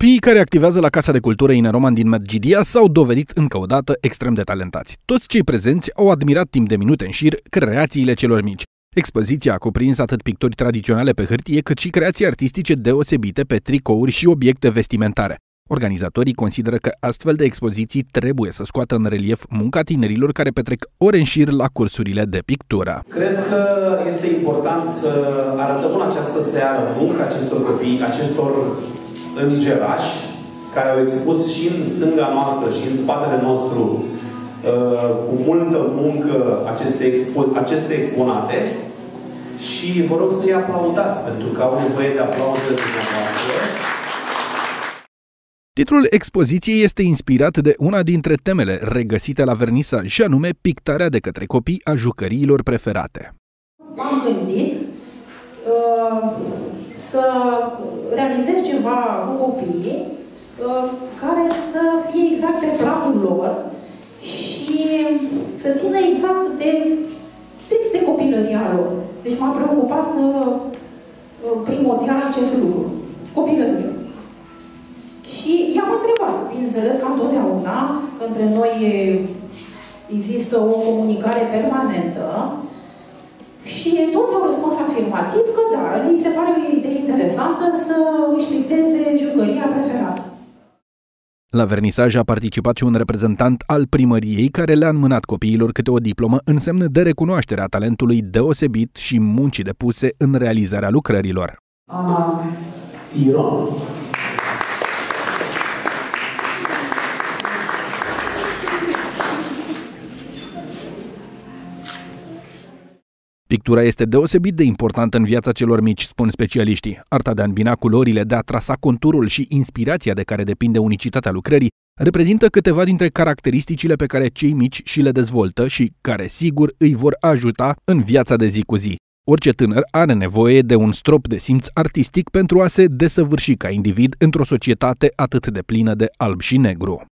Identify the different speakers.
Speaker 1: Copiii care activează la Casa de Cultură Ine-Roman din Medgidia s-au dovedit încă o dată extrem de talentați. Toți cei prezenți au admirat timp de minute în șir creațiile celor mici. Expoziția a cuprins atât picturi tradiționale pe hârtie, cât și creații artistice deosebite pe tricouri și obiecte vestimentare. Organizatorii consideră că astfel de expoziții trebuie să scoată în relief munca tinerilor care petrec ore în șir la cursurile de pictură.
Speaker 2: Cred că este important să arătăm în această seară munca acestor copii, acestor îngerași, care au expus și în stânga noastră și în spatele nostru cu multă muncă aceste exponate și vă rog să-i aplaudați, pentru că au nevoie de aplauze dumneavoastră.
Speaker 1: Titlul expoziției este inspirat de una dintre temele regăsite la vernisaj, și anume pictarea de către copii a jucăriilor preferate.
Speaker 3: M-am gândit să realizez ceva cu copiii care să fie exact pe placul lor și să țină exact strict de copilăria lor. Deci m-a preocupat primordial acest lucru, copilăria. Și i-am întrebat, bineînțeles, ca întotdeauna, că între noi există o comunicare permanentă și toți au răspuns afirmativ că da, li se pare o idee interesantă să își picteze jucăria preferată.
Speaker 1: La vernisaj a participat și un reprezentant al primăriei care le-a înmânat copiilor câte o diplomă în semn de recunoaștere a talentului deosebit și muncii depuse în realizarea lucrărilor.
Speaker 2: Tiron.
Speaker 1: Pictura este deosebit de importantă în viața celor mici, spun specialiștii. Arta de a îmbina culorile, de a trasa conturul și inspirația de care depinde unicitatea lucrării reprezintă câteva dintre caracteristicile pe care cei mici și le dezvoltă și care, sigur, îi vor ajuta în viața de zi cu zi. Orice tânăr are nevoie de un strop de simț artistic pentru a se desăvârși ca individ într-o societate atât de plină de alb și negru.